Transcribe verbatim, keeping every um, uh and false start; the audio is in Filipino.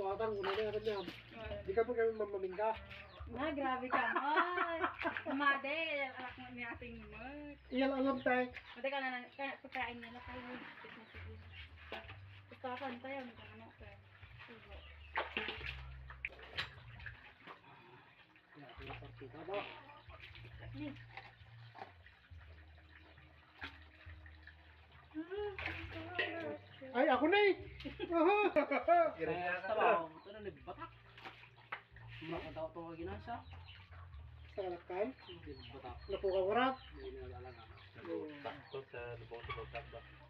atang, una na natin yan. Di ka po kami mamamingka. Na, grabe ka, Mat. Made, alak mo ni ating Mat. Iyan alam tayo. Mate ka na, kaya pagkain nila tayo. Sige, sige. Pagkakan tayo, hindi ka ano ka. Sige. Yan, pinasartita ba? Ni. Ay, ako na eh! Kaya tabaw, ito na nagbatak. Makataw ito mga ginasa. Sa kalakkan, Nagbatak. napukaw ko rap. Hindi na nalala nga. Oo. Sakto sa lubong sa bagtak ba.